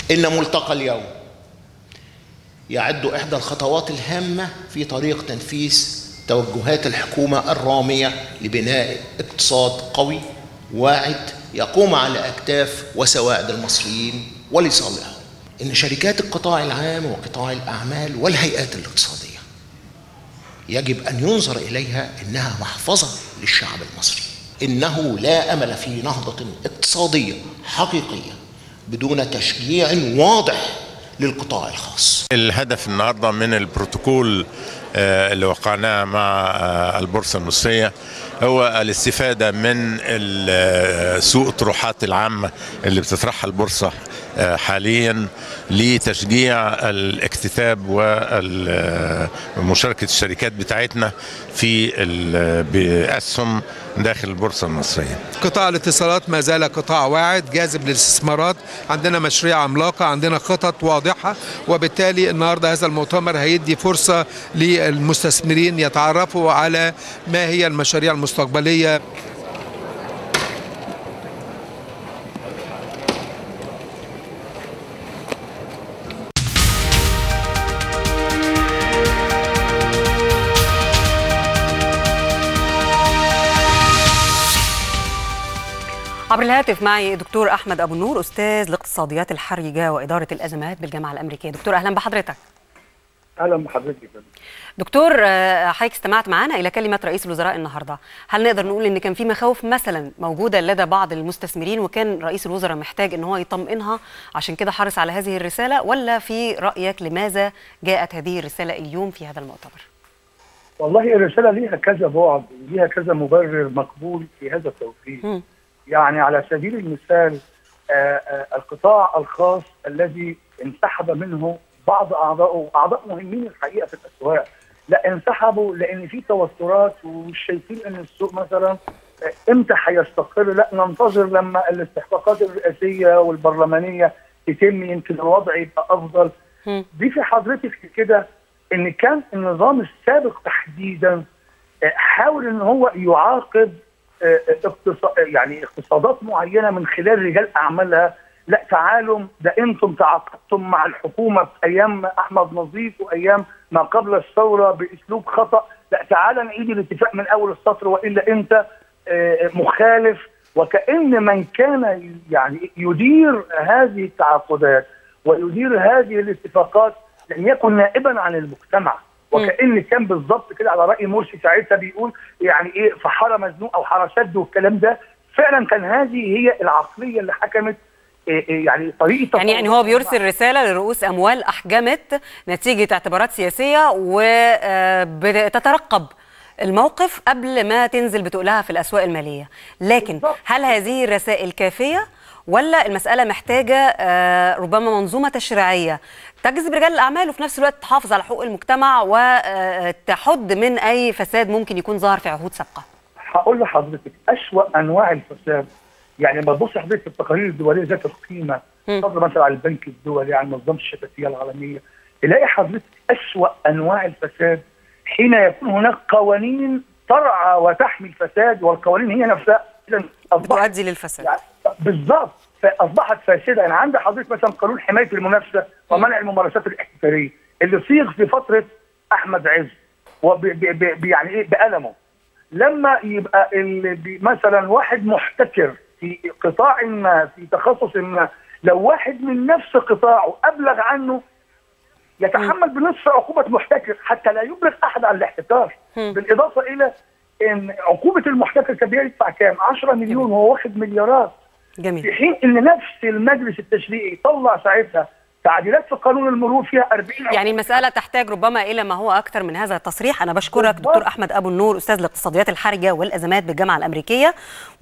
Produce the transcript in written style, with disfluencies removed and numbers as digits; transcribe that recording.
إن ملتقى اليوم يعد إحدى الخطوات الهامة في طريق تنفيذ توجهات الحكومة الرامية لبناء اقتصاد قوي واعد يقوم على أكتاف وسواعد المصريين ولصالحهم. إن شركات القطاع العام وقطاع الأعمال والهيئات الاقتصادية يجب أن ينظر إليها إنها محفظة للشعب المصري. إنه لا أمل في نهضة اقتصادية حقيقية بدون تشجيع واضح للقطاع الخاص. الهدف النهارده من البروتوكول اللي وقعناه مع البورصة المصرية هو الاستفادة من سوق الطروحات العامة اللي بتطرحها البورصة حاليا لتشجيع الاكتتاب ومشاركة الشركات بتاعتنا في بأسهم داخل البورصة المصرية. قطاع الاتصالات ما زال قطاع واعد جاذب للاستثمارات، عندنا مشاريع عملاقة، عندنا خطط واضحة، وبالتالي النهارده هذا المؤتمر هيدي فرصة للمستثمرين يتعرفوا على ما هي المشاريع المستقبلية. عبر الهاتف معي دكتور أحمد أبو النور، أستاذ الاقتصاديات الحرجة وإدارة الأزمات بالجامعة الأمريكية. دكتور أهلا بحضرتك. أهلا بحضرتك. دكتور، حضرتك استمعت معنا إلى كلمة رئيس الوزراء النهاردة، هل نقدر نقول إن كان في مخاوف مثلا موجودة لدى بعض المستثمرين وكان رئيس الوزراء محتاج إن هو يطمئنها عشان كده حرص على هذه الرسالة، ولا في رأيك لماذا جاءت هذه الرسالة اليوم في هذا المؤتمر؟ والله الرسالة ليها كذا بعد، ليها كذا مبرر مقبول في هذا التوقيت. يعني على سبيل المثال القطاع الخاص الذي انسحب منه بعض أعضاء مهمين الحقيقة في الأسواق، لا انسحبوا لأن في توترات ومش شايفين أن السوق مثلا امتى هيستقر، لا ننتظر لما الاستحقاقات الرئاسية والبرلمانية تتم يمكن الوضع يبقى أفضل. دي في حضرتك كده أن كان النظام السابق تحديدا حاول أن هو يعاقب يعني اقتصادات معينه من خلال رجال اعمالها، لا تعالوا ده انتم تعاقدتم مع الحكومه في ايام احمد نظيف وايام ما قبل الثوره باسلوب خطا، لا تعالى نعيد الاتفاق من اول السطر والا انت مخالف. وكأن من كان يعني يدير هذه التعاقدات ويدير هذه الاتفاقات لم يكن نائبا عن المجتمع، وكأن كان بالظبط كده على رأي مرسي ساعتها بيقول يعني ايه في حاره مزنوق او حاره شد والكلام ده. فعلا كان هذه هي العقليه اللي حكمت يعني طريقه يعني هو بيرسل رساله لرؤوس اموال احجمت نتيجه اعتبارات سياسيه وبتترقب الموقف قبل ما تنزل بتقلها في الاسواق الماليه، لكن هل هذه الرسائل كافيه ولا المسألة محتاجة ربما منظومة تشريعية تجذب رجال الأعمال وفي نفس الوقت تحافظ على حقوق المجتمع وتحد من أي فساد ممكن يكون ظاهر في عهود سابقة؟ هقول لحضرتك أسوأ أنواع الفساد، يعني لما تبص حضرتك في التقارير الدولية ذات القيمة، تفضل مثلا على البنك الدولي، على منظمة الشفافية العالمية، تلاقي حضرتك أسوأ أنواع الفساد حين يكون هناك قوانين ترعى وتحمي الفساد، والقوانين هي نفسها تؤدي للفساد. يعني بالظبط فاصبحت فاسده. يعني عند حضرتك مثلا قانون حمايه المنافسه ومنع الممارسات الاحتكاريه اللي صيغ في فتره احمد عز يعني ايه بقلمه، لما يبقى مثلا واحد محتكر في قطاع ما في تخصص ما، لو واحد من نفس قطاعه ابلغ عنه يتحمل بنصف عقوبه محتكر حتى لا يبلغ احد عن الاحتكار، بالاضافه الى ان عقوبه المحتكر كان بيدفع كام؟ 10 مليون وهو واخد مليارات. جميل. في حين ان نفس المجلس التشريعي طلع ساعتها تعديلات في قانون المرور فيها 40 يعني المسألة تحتاج ربما إلى ما هو أكثر من هذا التصريح. أنا بشكرك دكتور أحمد أبو النور، أستاذ الاقتصاديات الحرجة والأزمات بالجامعة الأمريكية.